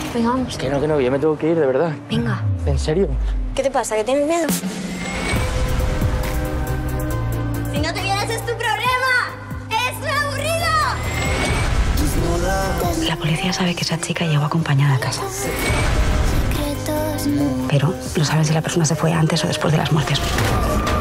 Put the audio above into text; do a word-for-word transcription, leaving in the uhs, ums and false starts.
Venga, vamos. Que no, que no, yo me tengo que ir, de verdad. Venga. ¿En serio? ¿Qué te pasa? ¿Que tienes miedo? Si no te vienes es tu problema. ¡Es muy aburrido! La policía sabe que esa chica llegó acompañada a casa. Pero no saben si la persona se fue antes o después de las muertes.